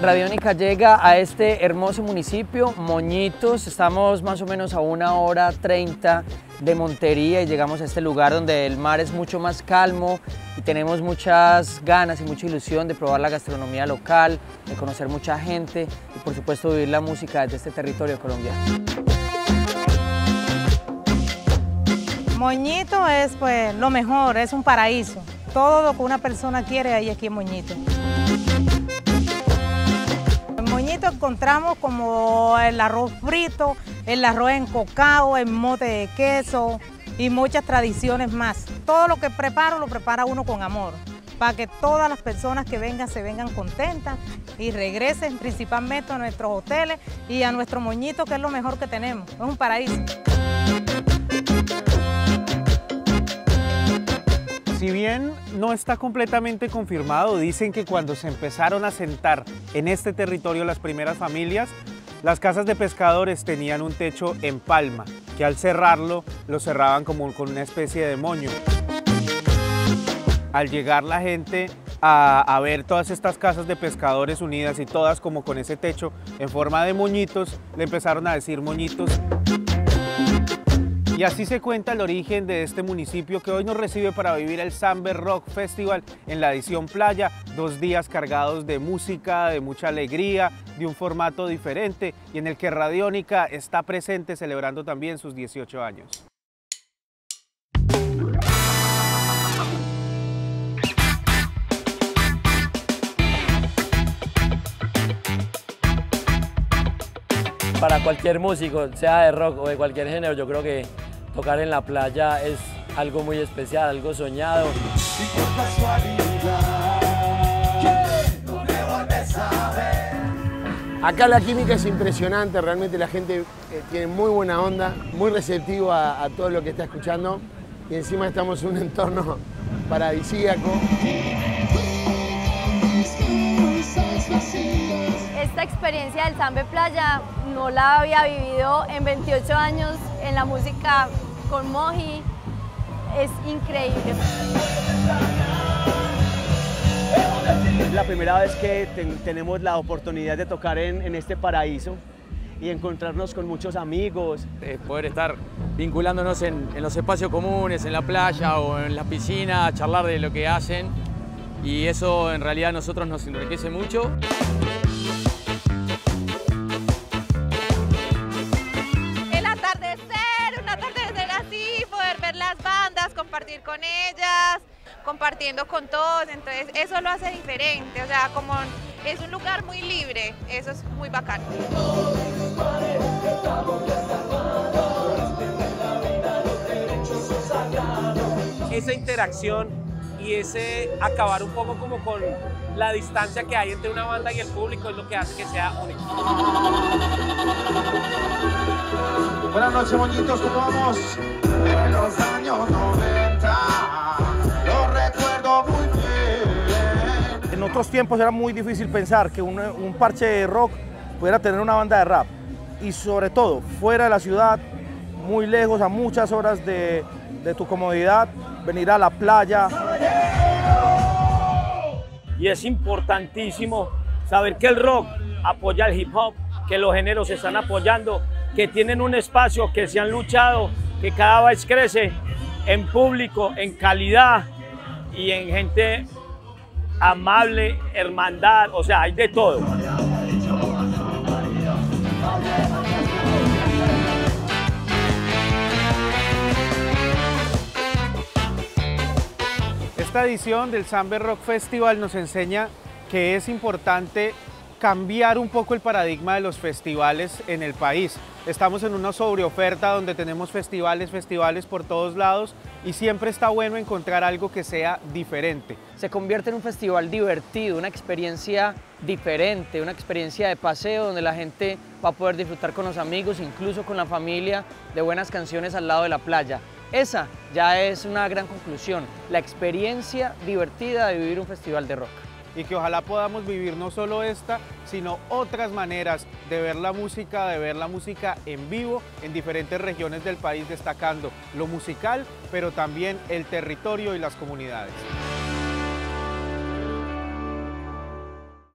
Radiónica llega a este hermoso municipio, Moñitos. Estamos más o menos a 1:30 de Montería y llegamos a este lugar donde el mar es mucho más calmo y tenemos muchas ganas y mucha ilusión de probar la gastronomía local, de conocer mucha gente y por supuesto vivir la música desde este territorio colombiano. Moñito es pues lo mejor, es un paraíso. Todo lo que una persona quiere hay aquí en Moñito. En Moñito encontramos como el arroz frito, el arroz encocado, el mote de queso y muchas tradiciones más. Todo lo que preparo lo prepara uno con amor, para que todas las personas que vengan se vengan contentas y regresen principalmente a nuestros hoteles y a nuestro Moñito, que es lo mejor que tenemos, es un paraíso. Si bien no está completamente confirmado, dicen que cuando se empezaron a asentar en este territorio las primeras familias, las casas de pescadores tenían un techo en palma, que al cerrarlo, lo cerraban como con una especie de moño. Al llegar la gente a ver todas estas casas de pescadores unidas y todas como con ese techo en forma de moñitos, le empezaron a decir moñitos. Y así se cuenta el origen de este municipio que hoy nos recibe para vivir el Samber Rock Festival en la edición Playa, 2 días cargados de música, de mucha alegría, de un formato diferente y en el que Radiónica está presente celebrando también sus 18 años. Para cualquier músico, sea de rock o de cualquier género, yo creo que tocar en la playa es algo muy especial, algo soñado. Acá la química es impresionante, realmente la gente tiene muy buena onda, muy receptivo a todo lo que está escuchando y encima estamos en un entorno paradisíaco. Esta experiencia del Samber Playa no la había vivido en 28 años en la música con Moji, es increíble. Es la primera vez que tenemos la oportunidad de tocar en este paraíso y encontrarnos con muchos amigos. Poder estar vinculándonos en los espacios comunes, en la playa o en la piscina, charlar de lo que hacen y eso en realidad a nosotros nos enriquece mucho. Las bandas, compartir con ellas, compartiendo con todos, entonces eso lo hace diferente, o sea, como es un lugar muy libre, eso es muy bacano. Esa interacción y ese acabar un poco como con la distancia que hay entre una banda y el público es lo que hace que sea único. Buenas noches, moñitos, ¿cómo vamos? En los años 90, lo recuerdo muy bien. En otros tiempos era muy difícil pensar que un parche de rock pudiera tener una banda de rap. Y sobre todo, fuera de la ciudad, muy lejos, a muchas horas de tu comodidad, venir a la playa. Y es importantísimo saber que el rock apoya el hip hop, que los géneros se están apoyando, que tienen un espacio, que se han luchado, que cada vez crece en público, en calidad y en gente amable, hermandad, o sea, hay de todo. Esta edición del Samber Rock Festival nos enseña que es importante cambiar un poco el paradigma de los festivales en el país. Estamos en una sobreoferta donde tenemos festivales por todos lados y siempre está bueno encontrar algo que sea diferente. Se convierte en un festival divertido, una experiencia diferente, una experiencia de paseo donde la gente va a poder disfrutar con los amigos, incluso con la familia, de buenas canciones al lado de la playa. Esa ya es una gran conclusión, la experiencia divertida de vivir un festival de rock. Y que ojalá podamos vivir no solo esta, sino otras maneras de ver la música en vivo en diferentes regiones del país, destacando lo musical, pero también el territorio y las comunidades.